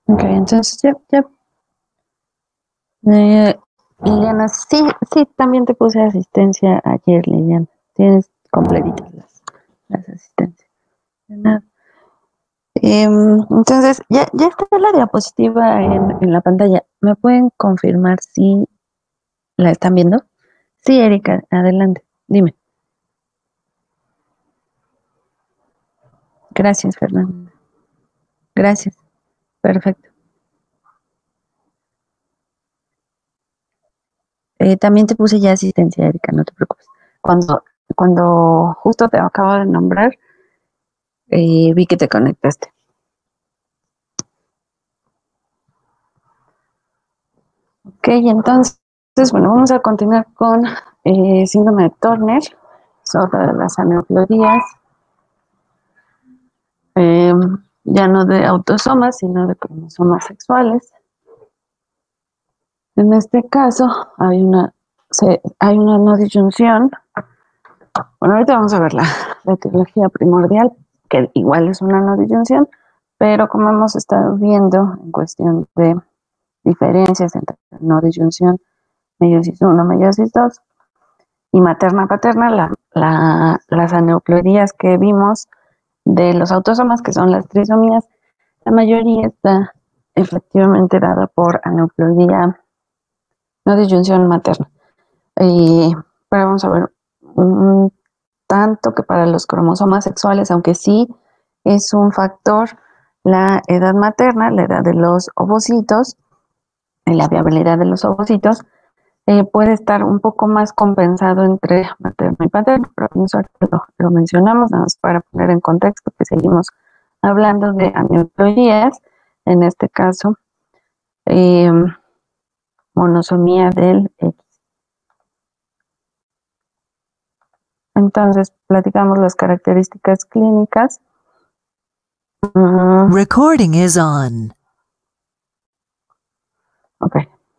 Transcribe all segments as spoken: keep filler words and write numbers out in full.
Ok, entonces ya, ya. Eh, Liliana, sí, sí, también te puse asistencia ayer, Liliana. Tienes completitas las, las asistencias. De nada. Em, entonces, ya, ya está la diapositiva en, en la pantalla. ¿Me pueden confirmar si la están viendo? Sí, Erika, adelante. Dime. Gracias, Fernanda. Gracias. Perfecto. Eh, también te puse ya asistencia, Erika, no te preocupes. Cuando, cuando justo te acabo de nombrar, eh, vi que te conectaste. Ok, entonces, bueno, vamos a continuar con eh, síndrome de Turner, sobre las aneuploidías, eh, ya no de autosomas, sino de cromosomas sexuales. En este caso, hay una, se, hay una no disyunción. Bueno, ahorita vamos a ver la, la etiología primordial, que igual es una no disyunción, pero como hemos estado viendo en cuestión de diferencias entre no disyunción, meiosis uno, meiosis dos, y materna-paterna, la, la, las aneuploidías que vimos de los autosomas, que son las trisomías, la mayoría está efectivamente dada por aneuploidía, no disyunción materna. Y, pero vamos a ver, un tanto que para los cromosomas sexuales, aunque sí es un factor la edad materna, la edad de los ovocitos, y la viabilidad de los ovocitos, eh, puede estar un poco más compensado entre materno y paterno, pero eso lo, lo mencionamos nada más para poner en contexto que seguimos hablando de aneuploidías, en este caso eh, monosomía del X. Entonces, platicamos las características clínicas. Uh, Recording is on. Ok.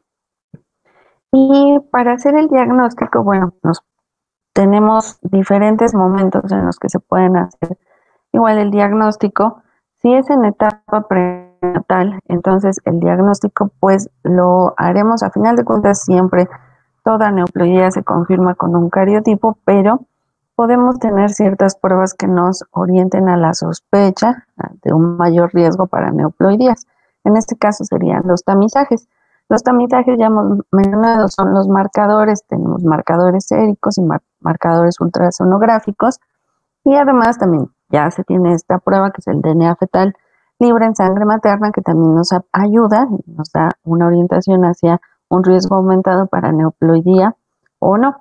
Y para hacer el diagnóstico, bueno, nos tenemos diferentes momentos en los que se pueden hacer igual el diagnóstico. Si es en etapa prenatal, entonces el diagnóstico pues lo haremos a final de cuentas siempre. Toda aneuploidía se confirma con un cariotipo, pero podemos tener ciertas pruebas que nos orienten a la sospecha de un mayor riesgo para aneuploidías. En este caso serían los tamizajes. Los tamizajes ya hemos mencionado son los marcadores, tenemos marcadores séricos y mar marcadores ultrasonográficos, y además también ya se tiene esta prueba que es el D N A fetal libre en sangre materna, que también nos ayuda y nos da una orientación hacia un riesgo aumentado para aneuploidía o no.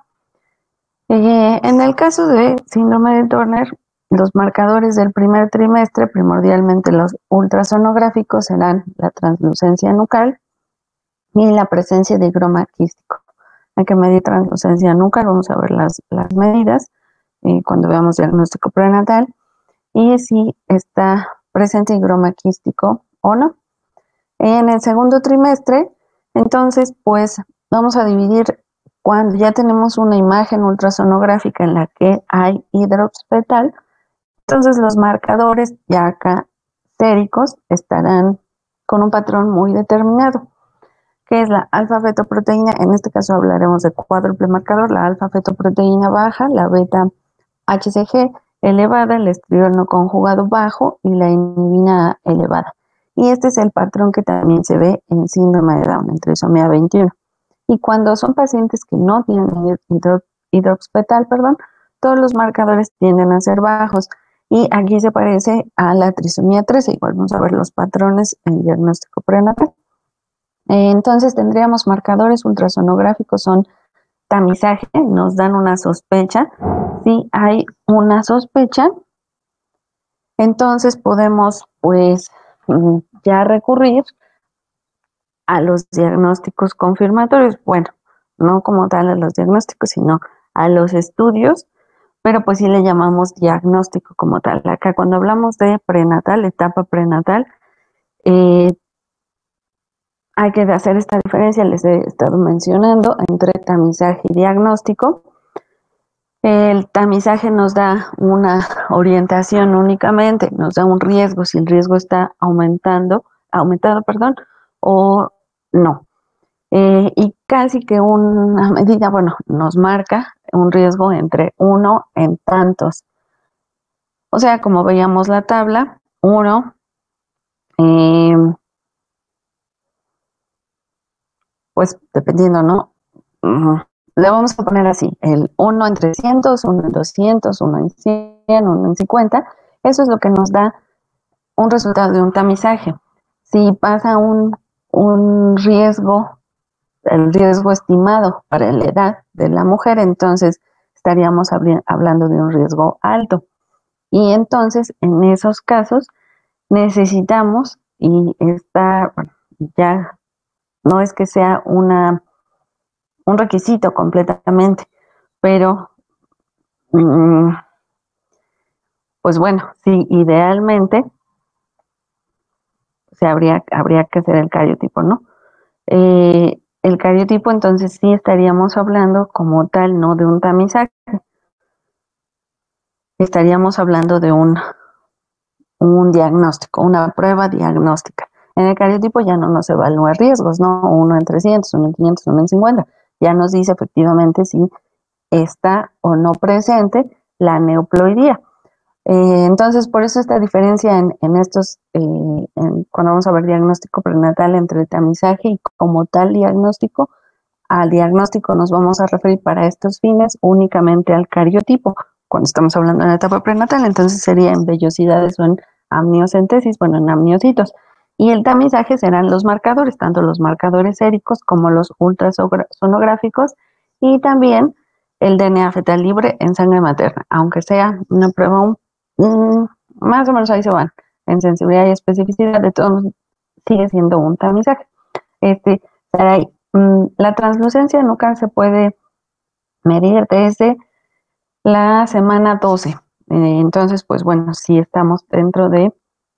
Eh, en el caso de síndrome de Turner, los marcadores del primer trimestre, primordialmente los ultrasonográficos, serán la translucencia nucal y la presencia de higroma quístico. Hay que medir translucencia nucal, vamos a ver las, las medidas eh, cuando veamos diagnóstico prenatal y si está presente higroma quístico o no. En el segundo trimestre, entonces, pues vamos a dividir cuando ya tenemos una imagen ultrasonográfica en la que hay hidrops fetal, entonces los marcadores ya acá séricos estarán con un patrón muy determinado, que es la alfa-fetoproteína. En este caso hablaremos de cuádruple marcador, la alfa-fetoproteína baja, la beta-H C G elevada, el estriol no conjugado bajo y la inhibina elevada. Y este es el patrón que también se ve en síndrome de Down, en trisomía veintiuno. Y cuando son pacientes que no tienen hidrops fetal, perdón, todos los marcadores tienden a ser bajos. Y aquí se parece a la trisomía trece, igual vamos a ver los patrones en diagnóstico prenatal. Entonces tendríamos marcadores ultrasonográficos, son tamizaje, nos dan una sospecha. Si hay una sospecha, entonces podemos pues ya recurrir a los diagnósticos confirmatorios. Bueno, no como tal a los diagnósticos, sino a los estudios, pero pues sí le llamamos diagnóstico como tal. Acá cuando hablamos de prenatal, etapa prenatal, eh, hay que hacer esta diferencia, les he estado mencionando, entre tamizaje y diagnóstico. El tamizaje nos da una orientación únicamente, nos da un riesgo. Si el riesgo está aumentando, aumentado, perdón, o no. Eh, y casi que una medida, bueno, nos marca un riesgo entre uno en tantos. O sea, como veíamos la tabla, uno, eh, pues dependiendo, ¿no? Uh, le vamos a poner así, el uno en trescientos, uno en doscientos, uno en cien, uno en cincuenta. Eso es lo que nos da un resultado de un tamizaje. Si pasa un, un riesgo, el riesgo estimado para la edad de la mujer, entonces estaríamos hablando de un riesgo alto. Y entonces, en esos casos, necesitamos, y está, bueno, ya no es que sea una, un requisito completamente, pero mmm, pues bueno, sí, idealmente o sea, habría, habría que hacer el cariotipo, ¿no? Eh, el cariotipo, entonces sí estaríamos hablando como tal, no de un tamizaje, estaríamos hablando de un, un diagnóstico, una prueba diagnóstica. En el cariotipo ya no nos evalúa riesgos, ¿no? Uno en trescientos, uno en quinientos, uno en cincuenta. Ya nos dice efectivamente si está o no presente la neoploidía. Eh, entonces, por eso esta diferencia en, en estos, eh, en, cuando vamos a ver diagnóstico prenatal entre el tamizaje y como tal diagnóstico, al diagnóstico nos vamos a referir para estos fines únicamente al cariotipo. Cuando estamos hablando en la etapa prenatal, entonces sería en vellosidades o en amniocentesis, bueno, en amniocitos. Y el tamizaje serán los marcadores, tanto los marcadores séricos como los ultrasonográficos y también el D N A fetal libre en sangre materna, aunque sea una prueba un, um, más o menos ahí se van, en sensibilidad y especificidad, de todos sigue siendo un tamizaje. Este, ahí, um, la translucencia nucal se puede medir desde la semana doce. Eh, entonces, pues bueno, si estamos dentro de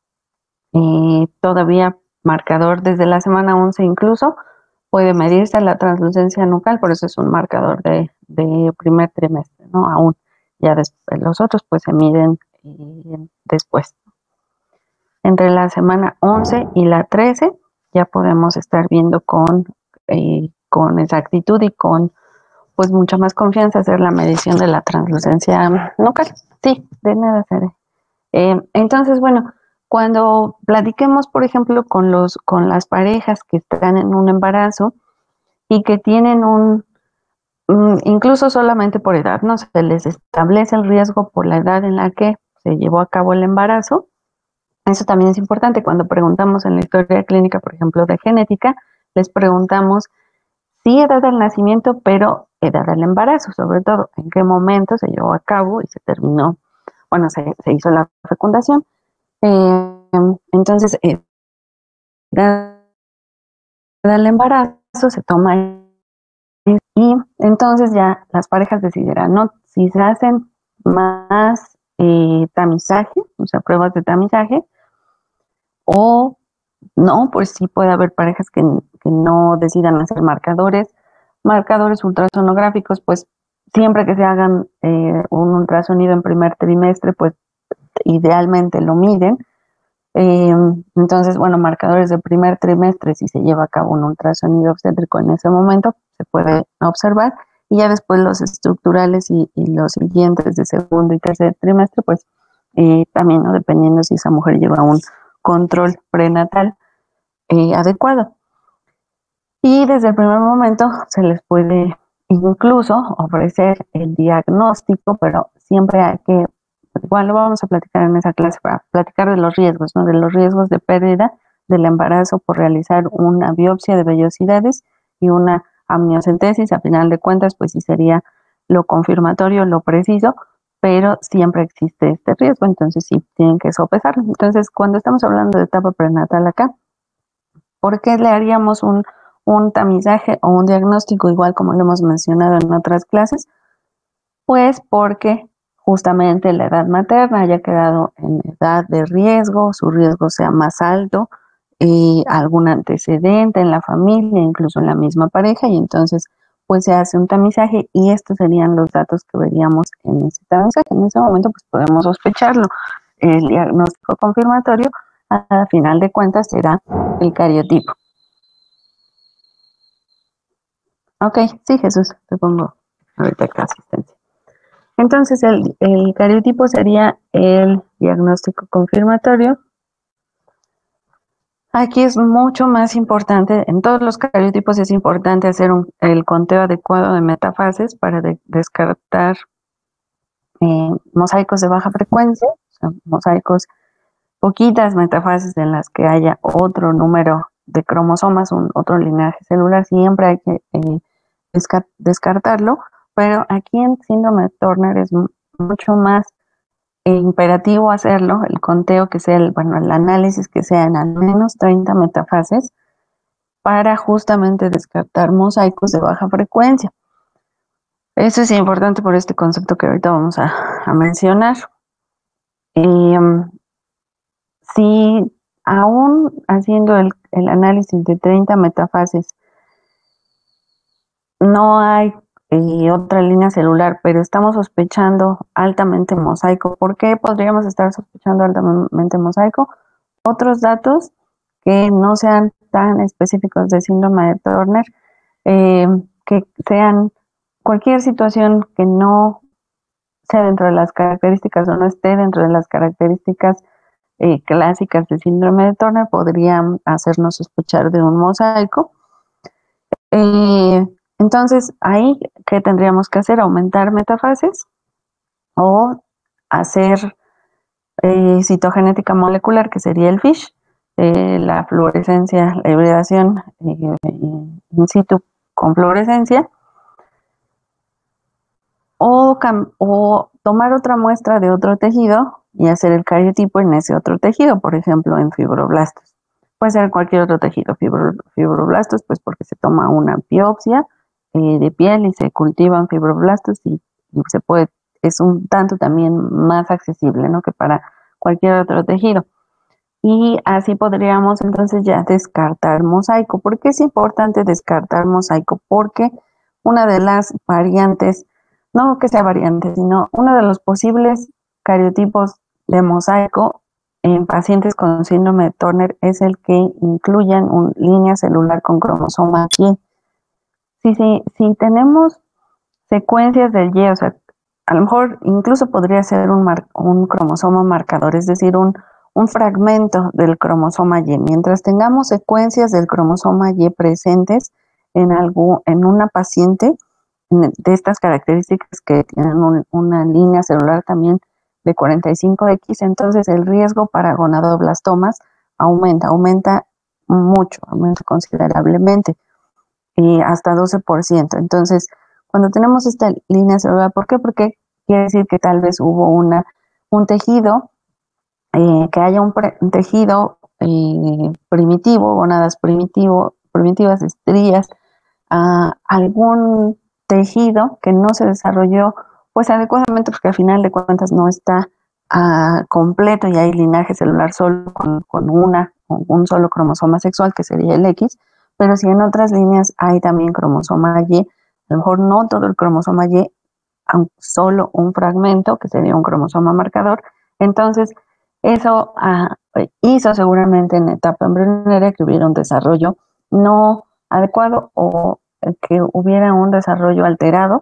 eh, todavía marcador desde la semana once incluso, puede medirse la translucencia nucal, por eso es un marcador de, de primer trimestre, ¿no? Aún ya después, los otros pues se miden eh, después. Entre la semana once y la trece ya podemos estar viendo con, eh, con exactitud y con pues mucha más confianza hacer la medición de la translucencia nucal. Sí, de nada seré. Eh, entonces, bueno, cuando platiquemos, por ejemplo, con, los, con las parejas que están en un embarazo y que tienen un, um, incluso solamente por edad, ¿no? Se les establece el riesgo por la edad en la que se llevó a cabo el embarazo. Eso también es importante. Cuando preguntamos en la historia clínica, por ejemplo, de genética, les preguntamos sí edad del nacimiento, pero edad del embarazo, sobre todo, en qué momento se llevó a cabo y se terminó, bueno, se, se hizo la fecundación. Eh, entonces, eh, edad del embarazo se toma y entonces ya las parejas decidirán, ¿no? Si se hacen más eh, tamizaje, o sea, pruebas de tamizaje, o no, pues sí puede haber parejas que, que no decidan hacer marcadores. Marcadores ultrasonográficos, pues siempre que se hagan eh, un ultrasonido en primer trimestre, pues idealmente lo miden. Eh, entonces, bueno, marcadores de primer trimestre, si se lleva a cabo un ultrasonido obstétrico en ese momento, se puede observar. Y ya después los estructurales y, y los siguientes de segundo y tercer trimestre, pues eh, también, ¿no? Dependiendo si esa mujer lleva un control prenatal eh, adecuado. Y desde el primer momento se les puede incluso ofrecer el diagnóstico, pero siempre hay que, igual lo vamos a platicar en esa clase, para platicar de los riesgos, ¿no? De los riesgos de pérdida del embarazo por realizar una biopsia de vellosidades y una amniocentesis. A final de cuentas, pues sí sería lo confirmatorio, lo preciso, pero siempre existe este riesgo, entonces sí tienen que sopesarlo. Entonces, cuando estamos hablando de etapa prenatal acá, ¿por qué le haríamos un, un tamizaje o un diagnóstico igual como lo hemos mencionado en otras clases? Pues porque justamente la edad materna haya quedado en edad de riesgo, su riesgo sea más alto, y algún antecedente en la familia, incluso en la misma pareja, y entonces pues se hace un tamizaje y estos serían los datos que veríamos en ese tamizaje. En ese momento pues podemos sospecharlo. El diagnóstico confirmatorio a final de cuentas será el cariotipo. Ok, sí, Jesús, te pongo ahorita acá asistencia. Entonces, el, el cariotipo sería el diagnóstico confirmatorio. Aquí es mucho más importante, en todos los cariotipos es importante hacer un, el conteo adecuado de metafases para de, descartar eh, mosaicos de baja frecuencia, o sea, mosaicos, poquitas metafases en las que haya otro número de cromosomas, un otro linaje celular, siempre hay que eh, desca descartarlo, pero aquí en síndrome de Turner es mucho más eh, imperativo hacerlo, el conteo que sea, el, bueno, el análisis que sea en al menos treinta metafases para justamente descartar mosaicos de baja frecuencia. Eso es importante por este concepto que ahorita vamos a, a mencionar. Eh, si aún haciendo el, el análisis de treinta metafases no hay eh, otra línea celular, pero estamos sospechando altamente mosaico. ¿Por qué podríamos estar sospechando altamente mosaico? Otros datos que no sean tan específicos de síndrome de Turner, eh, que sean cualquier situación que no sea dentro de las características o no esté dentro de las características eh, clásicas de síndrome de Turner, podrían hacernos sospechar de un mosaico. Eh, entonces, ahí, ¿qué tendríamos que hacer? Aumentar metafases o hacer eh, citogenética molecular, que sería el FISH, eh, la fluorescencia, la hibridación eh, in situ con fluorescencia, o, o tomar otra muestra de otro tejido y hacer el cariotipo en ese otro tejido, por ejemplo, en fibroblastos. Puede ser cualquier otro tejido, fibro, fibroblastos, pues porque se toma una biopsia eh, de piel y se cultivan fibroblastos y, y se puede, es un tanto también más accesible, ¿no? Que para cualquier otro tejido. Y así podríamos entonces ya descartar mosaico. ¿Por qué es importante descartar mosaico? Porque una de las variantes, no que sea variante, sino uno de los posibles cariotipos de mosaico en pacientes con síndrome de Turner es el que incluyan una línea celular con cromosoma Y. Si, si, si tenemos secuencias del Y, o sea, a lo mejor incluso podría ser un, mar, un cromosoma marcador, es decir, un, un fragmento del cromosoma Y. Mientras tengamos secuencias del cromosoma Y presentes en, algo, en una paciente de estas características que tienen un, una línea celular también de cuarenta y cinco equis, entonces el riesgo para gonadoblastomas aumenta, aumenta mucho, aumenta considerablemente, y hasta doce por ciento. Entonces, cuando tenemos esta línea celular, ¿por qué? Porque quiere decir que tal vez hubo una, un tejido, eh, que haya un, pre, un tejido eh, primitivo, gonadas primitivo, primitivas, estrías, uh, algún tejido que no se desarrolló pues adecuadamente, porque al final de cuentas no está uh, completo y hay linaje celular solo con, con una, con un solo cromosoma sexual que sería el X, pero si en otras líneas hay también cromosoma Y, a lo mejor no todo el cromosoma Y, solo un fragmento que sería un cromosoma marcador, entonces eso uh, hizo seguramente en etapa embrionaria que hubiera un desarrollo no adecuado o que hubiera un desarrollo alterado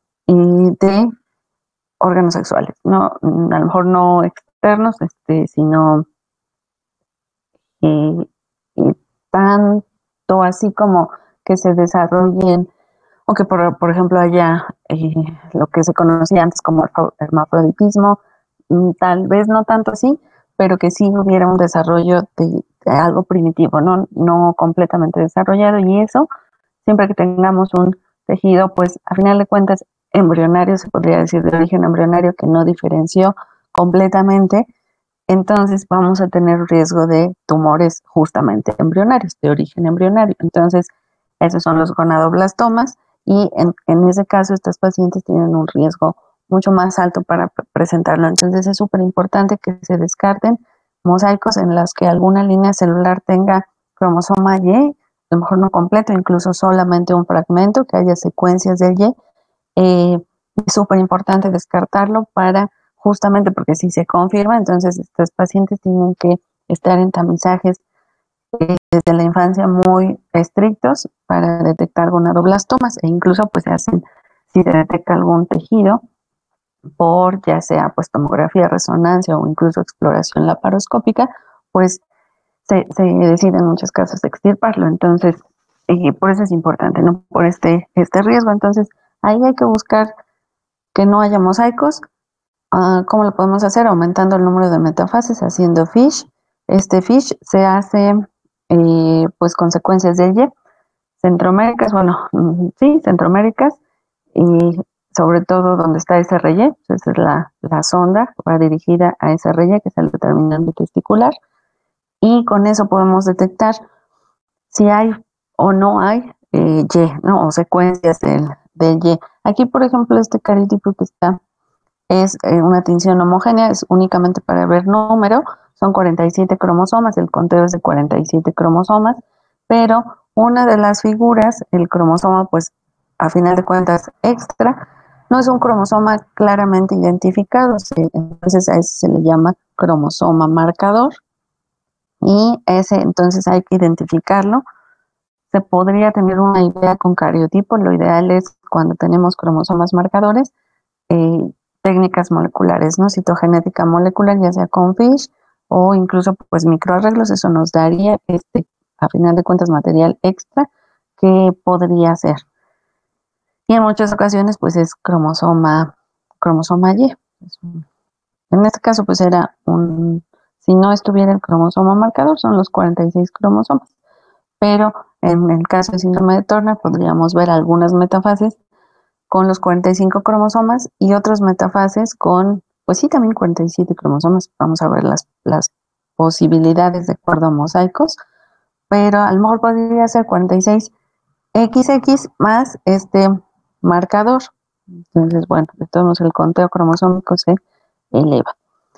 y de órganos sexuales, no, a lo mejor no externos, este, sino y, y tanto así como que se desarrollen o que por, por ejemplo haya eh, lo que se conocía antes como hermafroditismo, tal vez no tanto así, pero que sí hubiera un desarrollo de, de algo primitivo, ¿no? no completamente desarrollado, y eso, siempre que tengamos un tejido, pues a final de cuentas embrionario, se podría decir de origen embrionario, que no diferenció completamente, entonces vamos a tener riesgo de tumores justamente embrionarios, de origen embrionario. Entonces, esos son los gonadoblastomas, y en, en ese caso estas pacientes tienen un riesgo mucho más alto para presentarlo. Entonces es súper importante que se descarten mosaicos en los que alguna línea celular tenga cromosoma Y, a lo mejor no completo, incluso solamente un fragmento, que haya secuencias del Y. Eh, es súper importante descartarlo para justamente porque si se confirma, entonces estos pacientes tienen que estar en tamizajes eh, desde la infancia muy estrictos para detectar gonadoblastomas, e incluso pues se hacen, si se detecta algún tejido, por ya sea pues tomografía, resonancia o incluso exploración laparoscópica, pues se, se decide en muchos casos extirparlo. Entonces, eh, por eso es importante, ¿no? Por este, este riesgo. Entonces, ahí hay que buscar que no haya mosaicos. Uh, ¿Cómo lo podemos hacer? Aumentando el número de metafases, haciendo FISH. Este FISH se hace eh, pues con secuencias de Y, centroméricas, bueno, sí, centroméricas, y sobre todo donde está S R Y, esa es la, la sonda, va dirigida a S R Y, que es el determinante testicular, y con eso podemos detectar si hay o no hay eh, Y, ¿no? O secuencias del, del Y. Aquí, por ejemplo, este cariotipo que está es eh, una tinción homogénea, es únicamente para ver número, son cuarenta y siete cromosomas, el conteo es de cuarenta y siete cromosomas, pero una de las figuras, el cromosoma, pues a final de cuentas extra, no es un cromosoma claramente identificado, se, entonces a ese se le llama cromosoma marcador, y ese entonces hay que identificarlo. Se podría tener una idea con cariotipo, lo ideal es cuando tenemos cromosomas marcadores, eh, técnicas moleculares, ¿no? Citogenética molecular, ya sea con FISH o incluso pues microarreglos, eso nos daría este, a final de cuentas, material extra que podría ser. Y en muchas ocasiones pues es cromosoma, cromosoma Y. En este caso pues era un, si no estuviera el cromosoma marcador, son los cuarenta y seis cromosomas. Pero en el caso del síndrome de Turner podríamos ver algunas metafases con los cuarenta y cinco cromosomas y otros metafases con, pues sí, también cuarenta y siete cromosomas. Vamos a ver las, las posibilidades de acuerdo a mosaicos, pero a lo mejor podría ser cuarenta y seis equis equis más este marcador. Entonces, bueno, de todos modos el conteo cromosómico se eleva.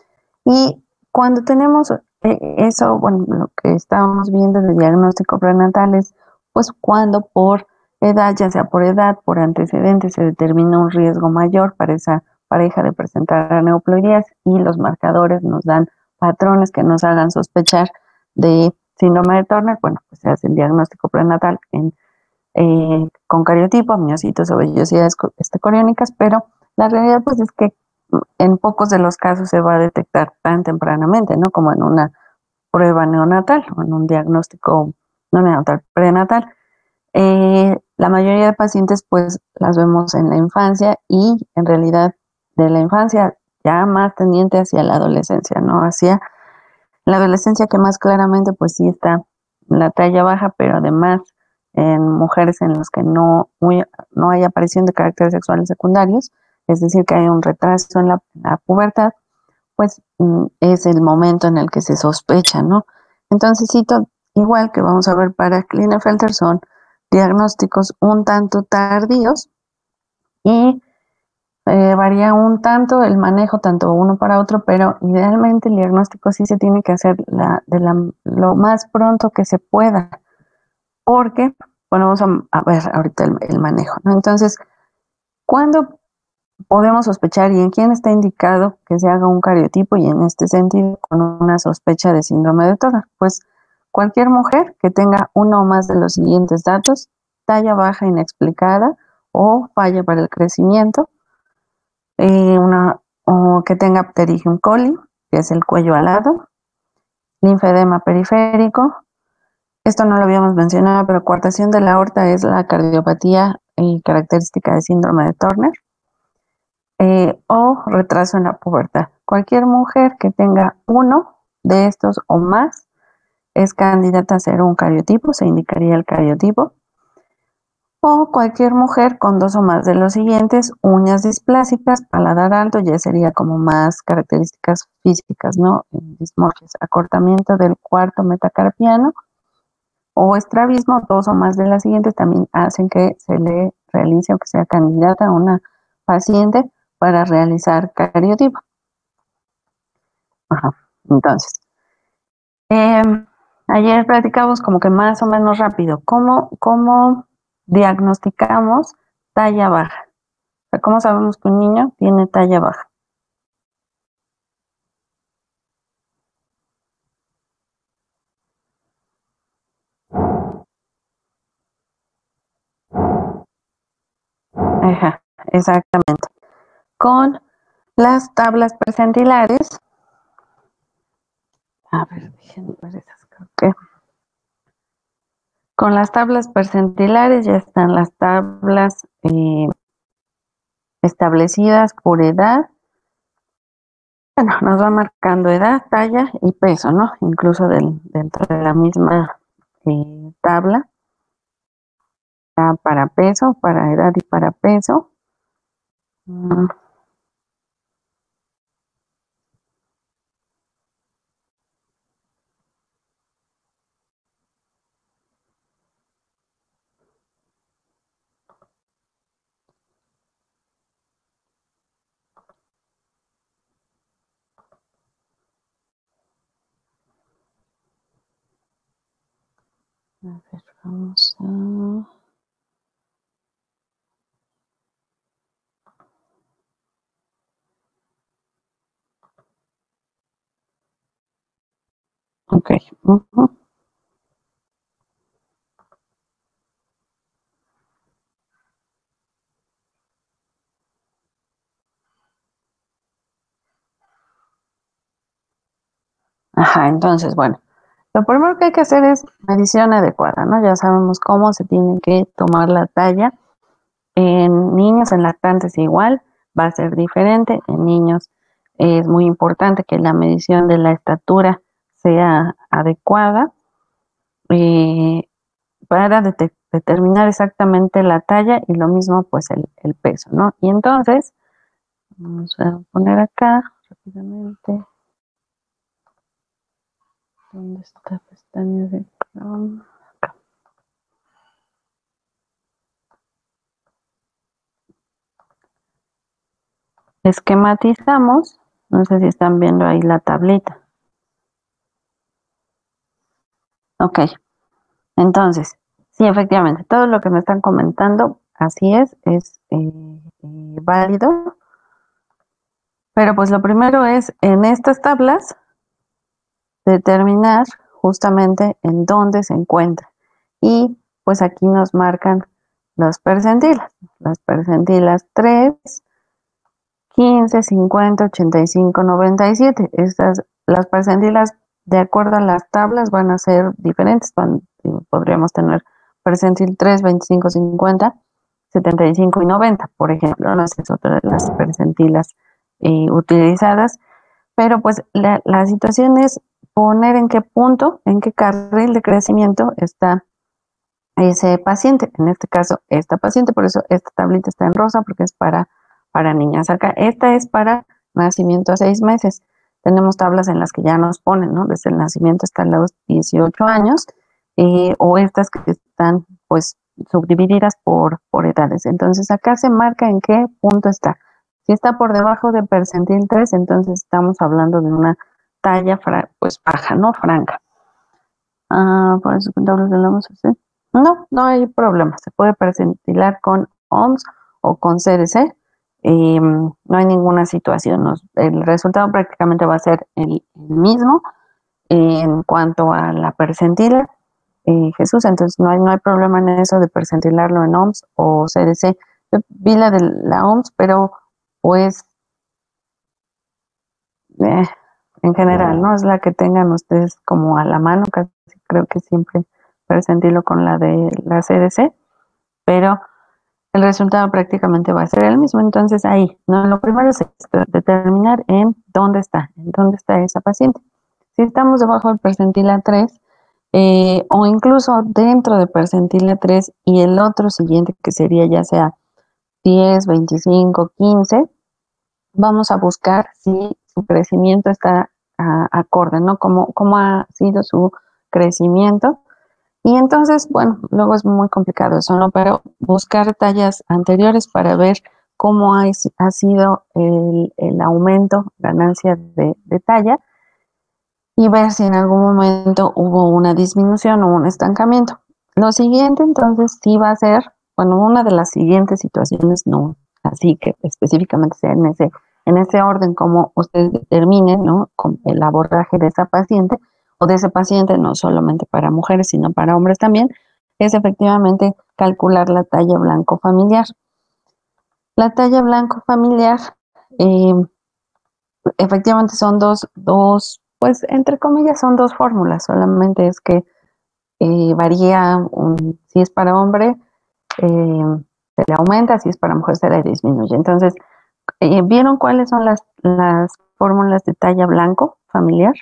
Y cuando tenemos eh, eso, bueno, lo que estábamos viendo de diagnóstico prenatal es, pues cuando por edad, ya sea por edad, por antecedentes, se determina un riesgo mayor para esa pareja de presentar aneuploidías, y los marcadores nos dan patrones que nos hagan sospechar de síndrome de Turner. Bueno, pues se hace el diagnóstico prenatal en, eh, con cariotipo, miocitos o vellosidades este, coriónicas, pero la realidad pues es que en pocos de los casos se va a detectar tan tempranamente, ¿no? Como en una prueba neonatal o en un diagnóstico no neonatal, prenatal. Eh, la mayoría de pacientes pues las vemos en la infancia, y en realidad de la infancia ya más tendiente hacia la adolescencia, ¿no? Hacia la adolescencia, que más claramente pues sí está en la talla baja, pero además en mujeres en las que no, muy, no hay aparición de caracteres sexuales secundarios, es decir, que hay un retraso en la, la pubertad, pues mm, es el momento en el que se sospecha, ¿no? Entonces, cito, igual que vamos a ver para Klinefelter, son diagnósticos un tanto tardíos, y eh, varía un tanto el manejo, tanto uno para otro, pero idealmente el diagnóstico sí se tiene que hacer la, de la, lo más pronto que se pueda, porque, bueno, vamos a, a ver ahorita el, el manejo, ¿no? Entonces, ¿cuándo podemos sospechar y en quién está indicado que se haga un cariotipo, y en este sentido con una sospecha de síndrome de Turner? Pues cualquier mujer que tenga uno o más de los siguientes datos: talla baja inexplicada o falla para el crecimiento, eh, una, o que tenga pterygium coli, que es el cuello alado, linfedema periférico. Esto no lo habíamos mencionado, pero coartación de la aorta es la cardiopatía eh, característica de síndrome de Turner. Eh, o retraso en la pubertad. Cualquier mujer que tenga uno de estos o más es candidata a hacer un cariotipo, se indicaría el cariotipo. O cualquier mujer con dos o más de los siguientes: uñas displásicas, paladar alto, ya sería como más características físicas, ¿no? Dismorfias, acortamiento del cuarto metacarpiano o estrabismo, dos o más de las siguientes también hacen que se le realice o que sea candidata a una paciente para realizar cariotipo. Ajá. Entonces, eh, ayer platicamos como que más o menos rápido, ¿cómo, cómo diagnosticamos talla baja? O sea, ¿cómo sabemos que un niño tiene talla baja? Ajá, exactamente. Con las tablas percentilares, a ver, déjenme ver esas, creo que. Con las tablas percentilares ya están las tablas eh, establecidas por edad. Bueno, nos va marcando edad, talla y peso, ¿no? Incluso del, dentro de la misma eh, tabla, para peso, para edad y para peso. Mm. A ver, vamos a... Ok. Uh-huh. Ajá, entonces, bueno, lo primero que hay que hacer es medición adecuada, ¿no? Ya sabemos cómo se tiene que tomar la talla. En niños, en lactantes igual, va a ser diferente. En niños es muy importante que la medición de la estatura sea adecuada eh, para det- determinar exactamente la talla y lo mismo pues el, el peso, ¿no? Y entonces, vamos a poner acá rápidamente, ¿dónde está pestaña de Chrome? Esquematizamos, no sé si están viendo ahí la tablita. Ok, entonces, sí, efectivamente, todo lo que me están comentando, así es, es eh, eh, válido, pero pues lo primero es en estas tablas determinar justamente en dónde se encuentra. Y pues aquí nos marcan los percentilas, las percentilas tres, quince, cincuenta, ochenta y cinco, noventa y siete. Estas, las percentilas, de acuerdo a las tablas, van a ser diferentes. Van, podríamos tener percentil tres, veinticinco, cincuenta, setenta y cinco y noventa, por ejemplo, ¿no? Esa es otra de las percentilas eh, utilizadas. Pero pues la, la situación es poner en qué punto, en qué carril de crecimiento está ese paciente, en este caso esta paciente, por eso esta tablita está en rosa porque es para, para niñas. Acá esta es para nacimiento a seis meses. Tenemos tablas en las que ya nos ponen, ¿no? Desde el nacimiento hasta los dieciocho años, eh, o estas que están pues subdivididas por, por edades. Entonces acá se marca en qué punto está. Si está por debajo de percentil tres, entonces estamos hablando de una talla pues baja, ¿no? Franca. Ah, por eso tablas de la vamos a hacer. No, no hay problema. Se puede percentilar con O M S o con C D C. Eh, no hay ninguna situación. Nos, el resultado prácticamente va a ser el, el mismo eh, en cuanto a la percentila. Eh, Jesús, entonces no hay, no hay problema en eso de percentilarlo en O M S o C D C. Yo vi la de la O M S, pero pues eh, en general, ¿no? Es la que tengan ustedes como a la mano, casi creo que siempre percentilo con la de la C D C, pero el resultado prácticamente va a ser el mismo. Entonces ahí, ¿no? Lo primero es determinar en dónde está, en dónde está esa paciente. Si estamos debajo del percentila tres, eh, o incluso dentro de percentila tres y el otro siguiente que sería ya sea diez, veinticinco, quince, vamos a buscar si su crecimiento está uh, acorde, ¿no? Cómo, cómo ha sido su crecimiento. Y entonces, bueno, luego es muy complicado eso, ¿no? Pero buscar tallas anteriores para ver cómo ha, ha sido el, el aumento, ganancia de, de talla, y ver si en algún momento hubo una disminución o un estancamiento. Lo siguiente, entonces, sí va a ser, bueno, una de las siguientes situaciones, no así que específicamente sea en ese, en ese orden como ustedes determinen, ¿no? Con el abordaje de esa paciente o de ese paciente, no solamente para mujeres, sino para hombres también, es efectivamente calcular la talla blanco familiar. La talla blanco familiar, eh, efectivamente son dos, dos, pues entre comillas son dos fórmulas, solamente es que eh, varía, un, si es para hombre, eh, se le aumenta, si es para mujer se le disminuye. Entonces, eh, ¿vieron cuáles son las, las fórmulas de talla blanco familiar?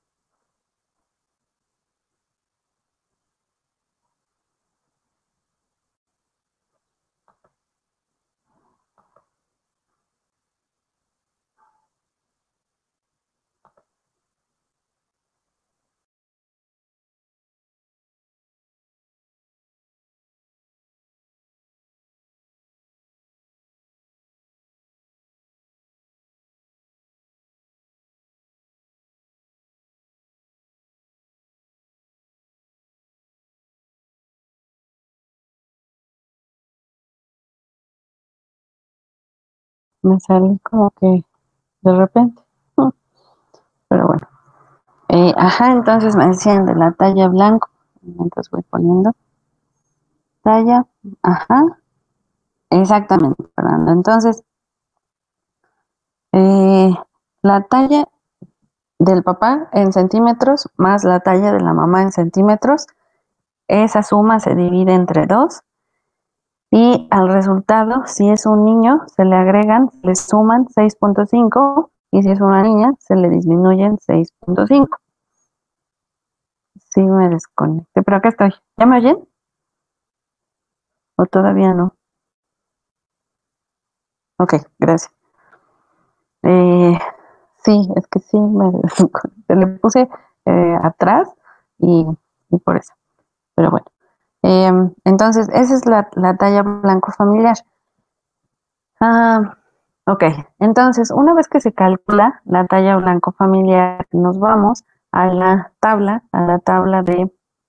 Me sale como que de repente, mm, pero bueno. Eh, ajá, entonces me decían de la talla blanco, mientras voy poniendo talla, ajá, exactamente, Fernando. Entonces, eh, la talla del papá en centímetros más la talla de la mamá en centímetros, esa suma se divide entre dos y al resultado, si es un niño, se le agregan, se le suman seis punto cinco y si es una niña, se le disminuyen seis punto cinco. Sí, me desconecté, pero acá estoy. ¿Ya me oyen? ¿O todavía no? Ok, gracias. Eh, sí, es que sí, me desconecté. Le puse eh, atrás y, y por eso. Pero bueno. Em, entonces, esa es la, la talla blanco familiar. Ah, ok, entonces, una vez que se calcula la talla blanco familiar, nos vamos a la tabla, a la tabla de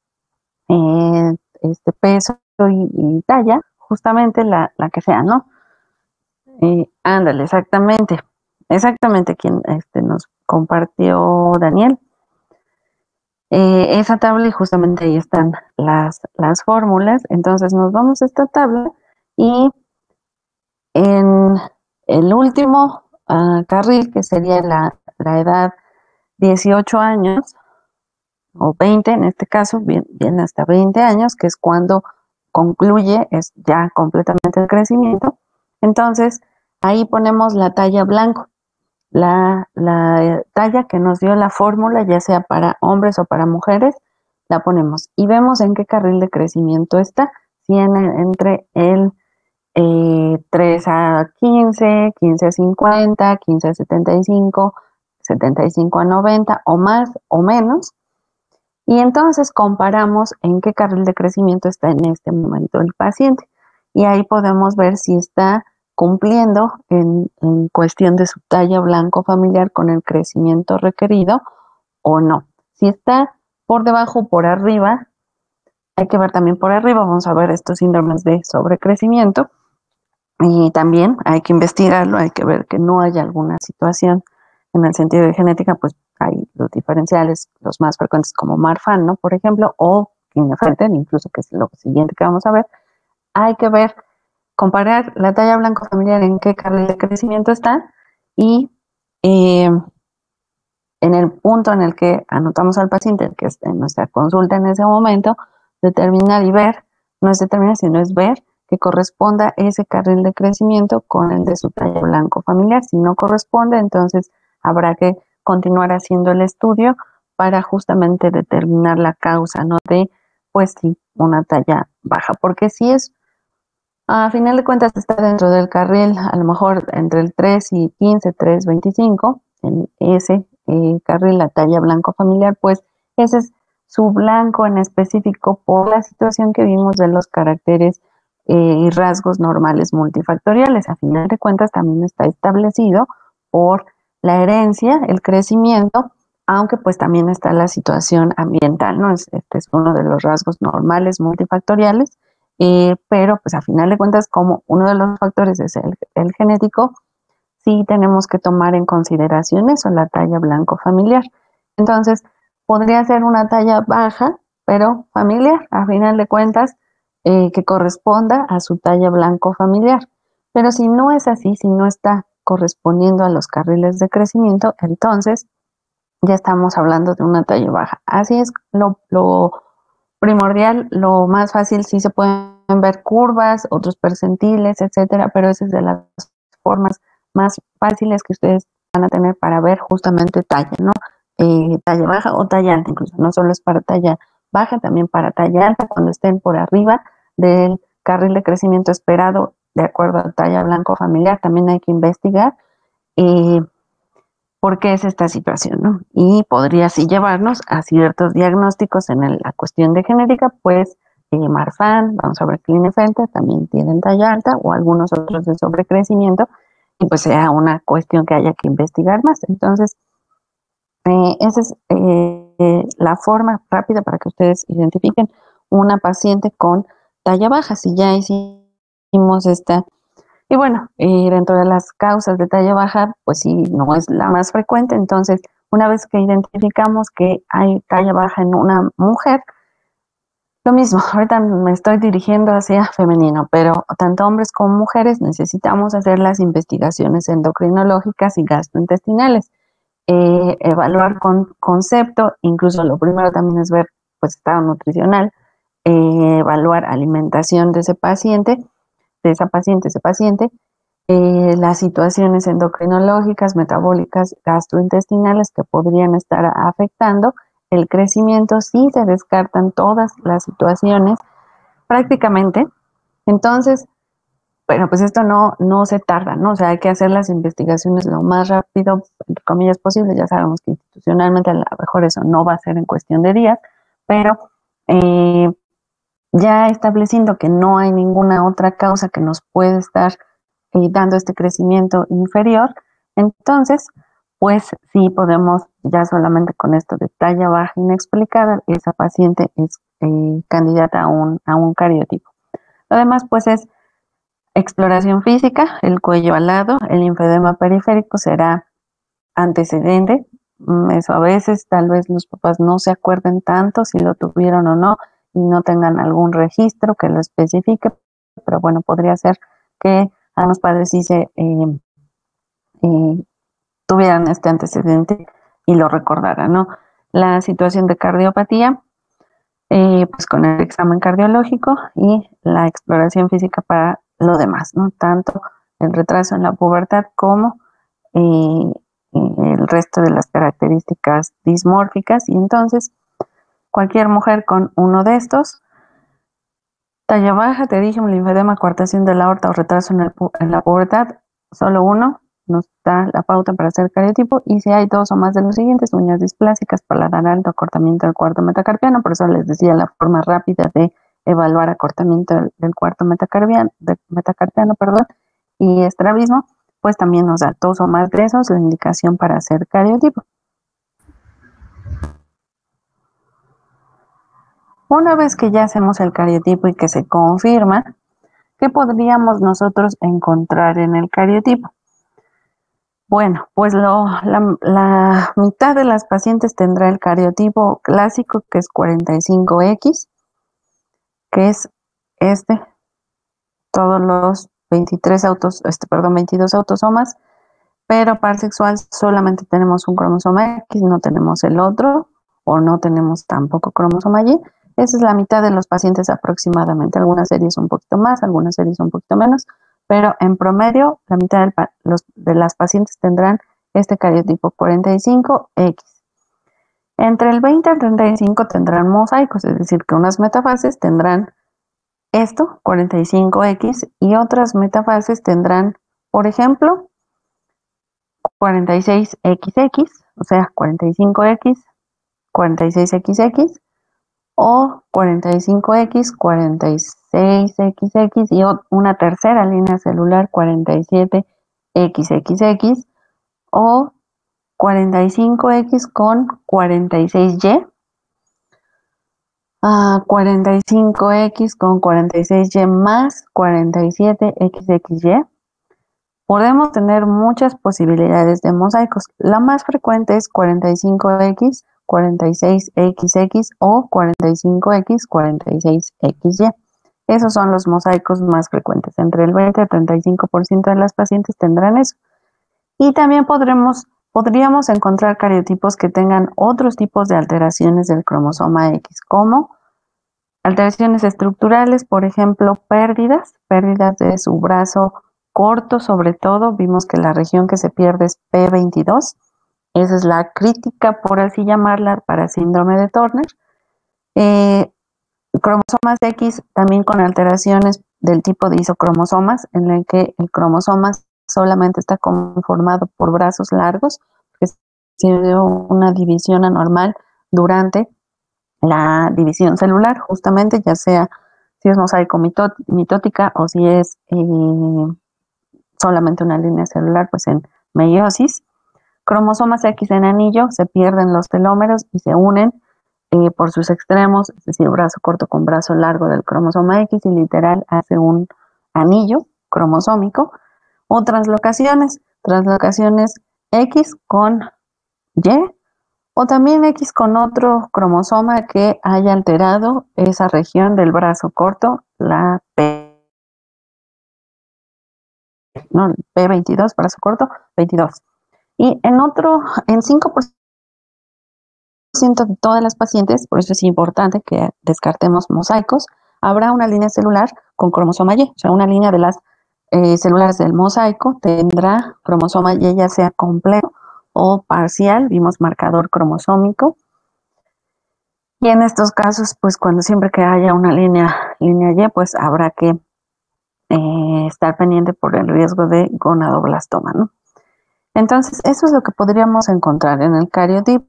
eh, este peso y, y talla, justamente la, la que sea, ¿no? Eh, ándale, exactamente, exactamente quien este, nos compartió Daniel. Eh, esa tabla y justamente ahí están las, las fórmulas. Entonces nos vamos a esta tabla y en el último uh, carril, que sería la, la edad dieciocho años, o veinte en este caso, bien, bien hasta veinte años, que es cuando concluye es ya completamente el crecimiento. Entonces, ahí ponemos la talla blanco, la, la talla que nos dio la fórmula, ya sea para hombres o para mujeres, la ponemos y vemos en qué carril de crecimiento está, si en, entre el eh, tres a quince, quince a cincuenta, quince a setenta y cinco, setenta y cinco a noventa o más o menos. Y entonces comparamos en qué carril de crecimiento está en este momento el paciente. Y ahí podemos ver si está cumpliendo en, en cuestión de su talla blanco familiar con el crecimiento requerido o no. Si está por debajo o por arriba, hay que ver también por arriba, vamos a ver estos síndromes de sobrecrecimiento y también hay que investigarlo, hay que ver que no haya alguna situación en el sentido de genética, pues hay los diferenciales, los más frecuentes como Marfan, ¿no? Por ejemplo, o Klinefelter, incluso que es lo siguiente que vamos a ver. Hay que ver, comparar la talla blanco familiar en qué carril de crecimiento está y eh, en el punto en el que anotamos al paciente, que es en nuestra consulta en ese momento, determinar y ver, no es determinar, sino es ver que corresponda ese carril de crecimiento con el de su talla blanco familiar. Si no corresponde, entonces habrá que continuar haciendo el estudio para justamente determinar la causa, ¿no? De, pues sí, una talla baja, porque si es, a final de cuentas, está dentro del carril, a lo mejor entre el tres y quince, tres, veinticinco, en ese eh, carril, la talla blanco familiar, pues ese es su blanco en específico por la situación que vimos de los caracteres eh, y rasgos normales multifactoriales. A final de cuentas también está establecido por la herencia, el crecimiento, aunque pues también está la situación ambiental, ¿no? Este es uno de los rasgos normales multifactoriales, eh, pero pues a final de cuentas como uno de los factores es el, el genético, sí tenemos que tomar en consideración eso, la talla blanco familiar. Entonces, podría ser una talla baja, pero familiar, a final de cuentas, eh, que corresponda a su talla blanco familiar. Pero si no es así, si no está correspondiendo a los carriles de crecimiento, entonces ya estamos hablando de una talla baja. Así es lo, lo primordial, lo más fácil, sí se pueden ver curvas, otros percentiles, etcétera, pero esa es de las formas más fáciles que ustedes van a tener para ver justamente talla, ¿no? Eh, talla baja o talla alta, incluso no solo es para talla baja, también para talla alta, cuando estén por arriba del carril de crecimiento esperado, de acuerdo a talla blanco familiar, también hay que investigar eh, por qué es esta situación, ¿no? Y podría así llevarnos a ciertos diagnósticos en el, la cuestión de genética, pues eh, Marfan, vamos a ver Klinefelter, también tienen talla alta o algunos otros de sobrecrecimiento, y pues sea una cuestión que haya que investigar más. Entonces, eh, esa es eh, la forma rápida para que ustedes identifiquen una paciente con talla baja. Si ya hicimos esta, y bueno, eh, dentro de las causas de talla baja, pues sí, no es la más frecuente. Entonces, una vez que identificamos que hay talla baja en una mujer, lo mismo, ahorita me estoy dirigiendo hacia femenino, pero tanto hombres como mujeres necesitamos hacer las investigaciones endocrinológicas y gastrointestinales. Eh, evaluar con concepto, incluso lo primero también es ver pues estado nutricional, eh, evaluar alimentación de ese paciente, de esa paciente, ese paciente, eh, las situaciones endocrinológicas, metabólicas, gastrointestinales que podrían estar afectando el crecimiento si se descartan todas las situaciones prácticamente. Entonces, bueno, pues esto no, no se tarda, ¿no? O sea, hay que hacer las investigaciones lo más rápido, entre comillas, posible. Ya sabemos que institucionalmente a lo mejor eso no va a ser en cuestión de días, pero eh, ya estableciendo que no hay ninguna otra causa que nos puede estar eh, dando este crecimiento inferior, entonces, pues sí podemos, ya solamente con esto de talla baja inexplicada, esa paciente es eh, candidata a un, a un cariotipo. Lo demás, pues es exploración física, el cuello alado, el linfedema periférico será antecedente. Eso a veces tal vez los papás no se acuerden tanto si lo tuvieron o no y no tengan algún registro que lo especifique, pero bueno, podría ser que a los padres sí se eh, eh, tuvieran este antecedente y lo recordaran, ¿no? La situación de cardiopatía, eh, pues con el examen cardiológico y la exploración física para lo demás, ¿no? Tanto el retraso en la pubertad como eh, el resto de las características dismórficas. Y entonces, cualquier mujer con uno de estos, talla baja, te dije, un linfedema, coartación de la aorta o retraso en, el, en la pubertad, solo uno nos da la pauta para hacer cariotipo. Y si hay dos o más de los siguientes, uñas displásicas, paladar alto, acortamiento del cuarto metacarpiano, por eso les decía la forma rápida de evaluar acortamiento del, del cuarto metacarpiano, de, metacarpiano, perdón, y estrabismo, pues también nos da dos o más de esos, la indicación para hacer cariotipo. Una vez que ya hacemos el cariotipo y que se confirma, ¿qué podríamos nosotros encontrar en el cariotipo? Bueno, pues lo, la, la mitad de las pacientes tendrá el cariotipo clásico, que es cuarenta y cinco equis, que es este, todos los veintitrés autos, este, perdón, veintidós autosomas, pero parsexual solamente tenemos un cromosoma X, no tenemos el otro, o no tenemos tampoco cromosoma Y. Esa es la mitad de los pacientes aproximadamente. Algunas series un poquito más, algunas series un poquito menos, pero en promedio la mitad del, los, de las pacientes tendrán este cariotipo cuarenta y cinco equis. Entre el veinte al treinta y cinco tendrán mosaicos, es decir, que unas metafases tendrán esto, cuarenta y cinco equis, y otras metafases tendrán, por ejemplo, cuarenta y seis equis equis, o sea, cuarenta y cinco equis, cuarenta y seis equis equis, o cuarenta y cinco equis, cuarenta y seis equis equis y una tercera línea celular cuarenta y siete equis equis equis, o cuarenta y cinco equis con cuarenta y seis Y, uh, cuarenta y cinco equis con cuarenta y seis Y más cuarenta y siete equis equis Y. Podemos tener muchas posibilidades de mosaicos. La más frecuente es cuarenta y cinco equis, cuarenta y seis equis equis o cuarenta y cinco equis, cuarenta y seis equis Y. Esos son los mosaicos más frecuentes. Entre el veinte a treinta y cinco por ciento de las pacientes tendrán eso. Y también podremos, podríamos encontrar cariotipos que tengan otros tipos de alteraciones del cromosoma X, como alteraciones estructurales, por ejemplo, pérdidas, pérdidas de su brazo corto, sobre todo. Vimos que la región que se pierde es P veintidós. Esa es la crítica, por así llamarla, para síndrome de Turner. Eh, cromosomas X también con alteraciones del tipo de isocromosomas, en el que el cromosoma solamente está conformado por brazos largos, que se dio una división anormal durante la división celular, justamente, ya sea si es mosaico mitó- mitótica o si es eh, solamente una línea celular, pues en meiosis. Cromosomas X en anillo, se pierden los telómeros y se unen eh, por sus extremos, es decir, brazo corto con brazo largo del cromosoma X, y literal hace un anillo cromosómico. O translocaciones, translocaciones X con Y, o también X con otro cromosoma que haya alterado esa región del brazo corto, la P, no, P veintidós, brazo corto, veintidós. Y en otro, en cinco por ciento de todas las pacientes, por eso es importante que descartemos mosaicos, habrá una línea celular con cromosoma Y, o sea, una línea de las eh, células del mosaico tendrá cromosoma Y, ya sea completo o parcial. Vimos marcador cromosómico. Y en estos casos, pues cuando siempre que haya una línea, línea Y, pues habrá que eh, estar pendiente por el riesgo de gonadoblastoma, ¿no? Entonces, eso es lo que podríamos encontrar en el cariotipo.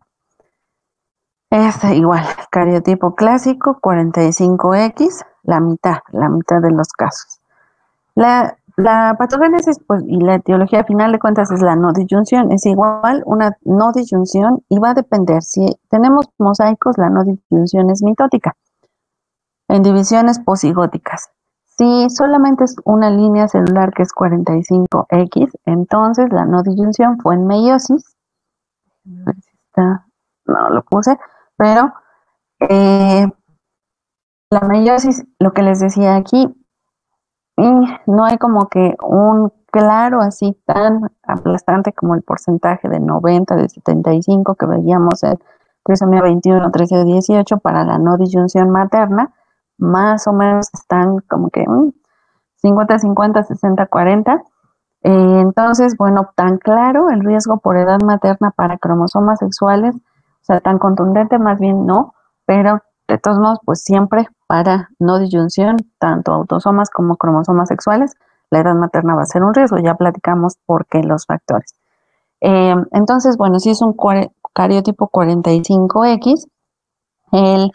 Es igual, cariotipo clásico, cuarenta y cinco equis, la mitad, la mitad de los casos. La, la patogénesis, pues, y la etiología, a final de cuentas, es la no disyunción. Es igual una no disyunción, y va a depender. Si tenemos mosaicos, la no disyunción es mitótica, en divisiones posigóticas. Si solamente es una línea celular, que es cuarenta y cinco equis, entonces la no disyunción fue en meiosis. A ver si está, no lo puse, pero eh, la meiosis, lo que les decía aquí, y no hay como que un claro así tan aplastante como el porcentaje de noventa, de setenta y cinco que veíamos en trisomía veintiuno, trece, dieciocho para la no disyunción materna. Más o menos están como que mm, cincuenta, cincuenta, sesenta, cuarenta. Eh, entonces, bueno, tan claro el riesgo por edad materna para cromosomas sexuales, o sea, tan contundente más bien no, pero de todos modos, pues siempre para no disyunción, tanto autosomas como cromosomas sexuales, la edad materna va a ser un riesgo. Ya platicamos por qué los factores. Eh, entonces, bueno, si es un cariotipo cuarenta y cinco equis, el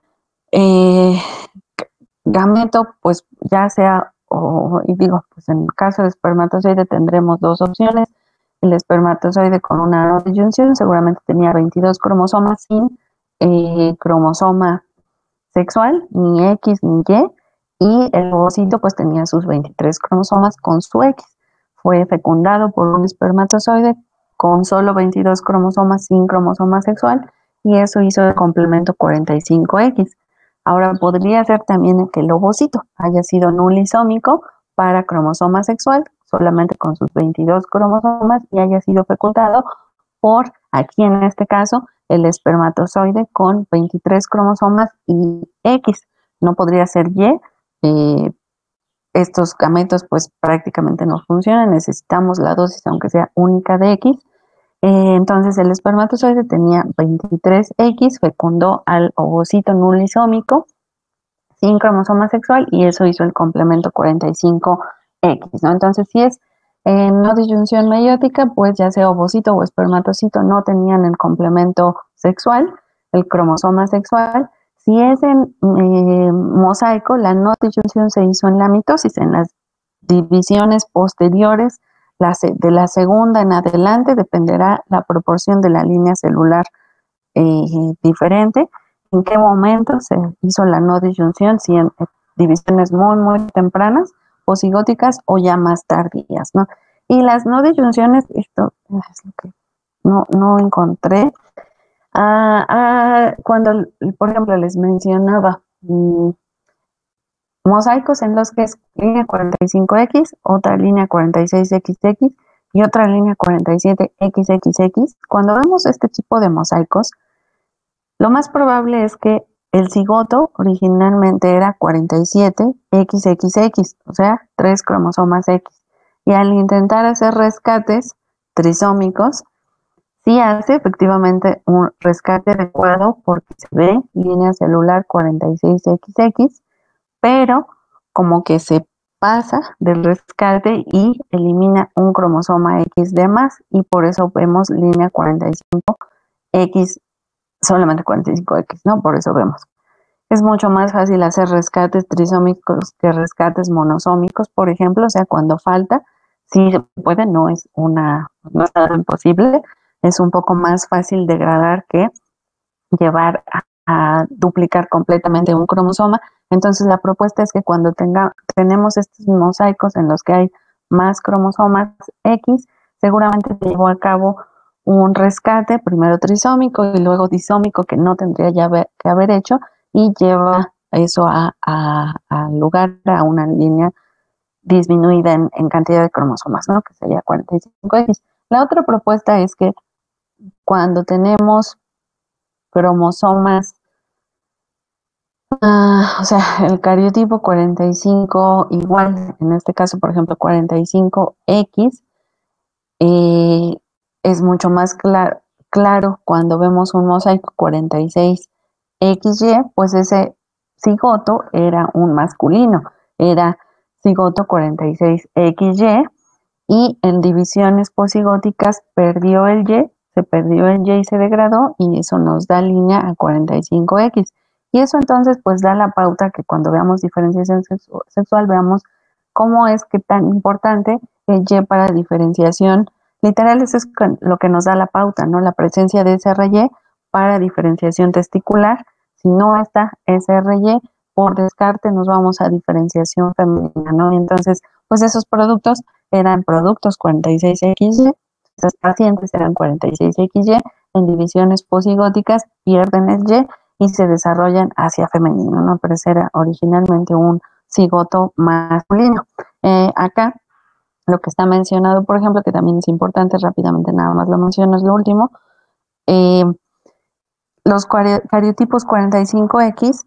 eh, gameto, pues ya sea, o, y digo, pues en el caso de espermatozoide tendremos dos opciones. El espermatozoide con una no disyunción seguramente tenía veintidós cromosomas sin eh, cromosoma sexual, ni X ni Y, y el ovocito pues tenía sus veintitrés cromosomas con su X. Fue fecundado por un espermatozoide con solo veintidós cromosomas sin cromosoma sexual, y eso hizo el complemento cuarenta y cinco equis. Ahora podría ser también que el ovocito haya sido nulisómico para cromosoma sexual, solamente con sus veintidós cromosomas, y haya sido fecundado por, aquí en este caso, el espermatozoide con veintitrés cromosomas y X. No podría ser Y. Eh, estos gametos pues prácticamente no funcionan, necesitamos la dosis aunque sea única de X. Eh, entonces el espermatozoide tenía veintitrés equis, fecundó al ovocito nulisómico sin cromosoma sexual, y eso hizo el complemento cuarenta y cinco equis, ¿no? Entonces, si es en no disyunción meiótica, pues ya sea ovocito o espermatocito no tenían el complemento sexual, el cromosoma sexual. Si es en eh, mosaico, la no disyunción se hizo en la mitosis, en las divisiones posteriores, la de la segunda en adelante, dependerá la proporción de la línea celular eh, diferente. ¿En qué momento se hizo la no disyunción? Si en divisiones muy, muy tempranas, posigóticas, o ya más tardías, ¿no? Y las no disyunciones, esto es lo que no, no encontré. Ah, ah, cuando, por ejemplo, les mencionaba mmm, mosaicos en los que es línea cuarenta y cinco equis, otra línea cuarenta y seis equis equis y otra línea cuarenta y siete equis equis equis. Cuando vemos este tipo de mosaicos, lo más probable es que el cigoto originalmente era cuarenta y siete equis equis equis, o sea, tres cromosomas X. Y al intentar hacer rescates trisómicos, sí hace efectivamente un rescate adecuado porque se ve línea celular cuarenta y seis equis equis, pero como que se pasa del rescate y elimina un cromosoma X de más y por eso vemos línea cuarenta y cinco equis, solamente cuarenta y cinco equis, ¿no? Por eso vemos. Es mucho más fácil hacer rescates trisómicos que rescates monosómicos, por ejemplo, o sea, cuando falta, sí se puede, no es una, no es nada imposible, es un poco más fácil degradar que llevar a, a duplicar completamente un cromosoma. Entonces la propuesta es que cuando tenga, tenemos estos mosaicos en los que hay más cromosomas X, seguramente se llevó a cabo un rescate, primero trisómico y luego disómico, que no tendría ya haber, que haber hecho, y lleva eso a, a, a lugar a una línea disminuida en, en cantidad de cromosomas, ¿no? Que sería cuarenta y cinco equis. La otra propuesta es que cuando tenemos cromosomas, ah, o sea, el cariotipo cuarenta y cinco igual, en este caso, por ejemplo, cuarenta y cinco equis, eh, es mucho más clar- claro cuando vemos un mosaico cuarenta y seis equis y, pues ese cigoto era un masculino, era cigoto cuarenta y seis equis y, y en divisiones posigóticas perdió el Y, se perdió el Y y se degradó, y eso nos da línea a cuarenta y cinco equis. Y eso entonces pues da la pauta que cuando veamos diferenciación sexu- sexual veamos cómo es que tan importante el Y para diferenciación. Literal, eso es con- lo que nos da la pauta, ¿no? La presencia de S R Y para diferenciación testicular. Si no está S R Y, por descarte nos vamos a diferenciación femenina, ¿no? Y entonces, pues esos productos eran productos cuarenta y seis equis y, esas pacientes eran cuarenta y seis equis y, en divisiones posigóticas pierden el Y y se desarrollan hacia femenino, ¿no? Pero ese era originalmente un cigoto masculino. Eh, acá, lo que está mencionado, por ejemplo, que también es importante, rápidamente nada más lo menciono, es lo último, eh, los cariotipos cuarenta y cinco equis,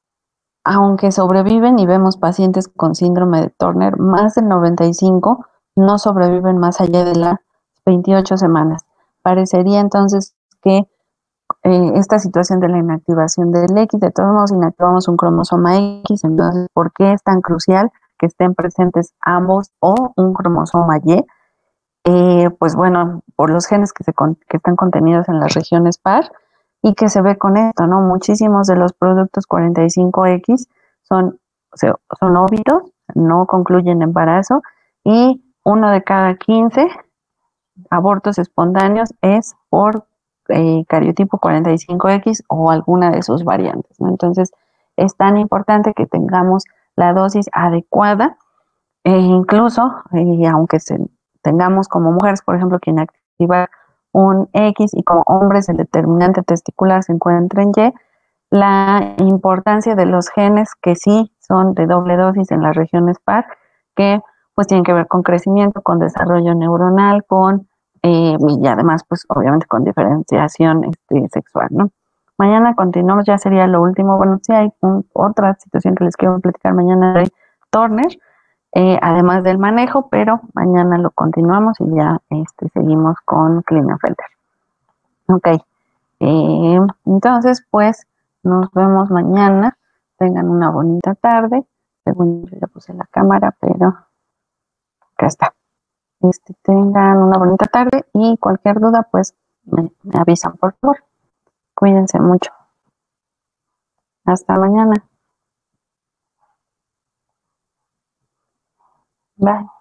aunque sobreviven y vemos pacientes con síndrome de Turner, más del noventa y cinco no sobreviven más allá de las veintiocho semanas. Parecería entonces que eh, esta situación de la inactivación del X, de todos modos inactivamos un cromosoma X, entonces, ¿por qué es tan crucial que estén presentes ambos o un cromosoma Y? Eh, pues bueno, por los genes que, se con, que están contenidos en las regiones par y que se ve con esto, ¿no? Muchísimos de los productos cuarenta y cinco equis son, o sea, son óvidos, no concluyen embarazo, y uno de cada quince abortos espontáneos es por eh, cariotipo cuarenta y cinco equis o alguna de sus variantes, ¿no? Entonces, es tan importante que tengamos la dosis adecuada, e incluso, eh, aunque se, tengamos como mujeres, por ejemplo, que inactivar un X y como hombres el determinante testicular se encuentra en Y, la importancia de los genes que sí son de doble dosis en las regiones par, que pues tienen que ver con crecimiento, con desarrollo neuronal, con eh, y además pues obviamente con diferenciación este, sexual, ¿no? Mañana continuamos, ya sería lo último. Bueno, sí hay un, otra situación que les quiero platicar mañana de Turner, eh, además del manejo, pero mañana lo continuamos y ya este, seguimos con Klinefelter. Ok, eh, entonces pues nos vemos mañana. Tengan una bonita tarde. Según yo ya puse la cámara, pero acá está. Este, tengan una bonita tarde y cualquier duda pues me, me avisan, por favor. Cuídense mucho. Hasta mañana. Bye.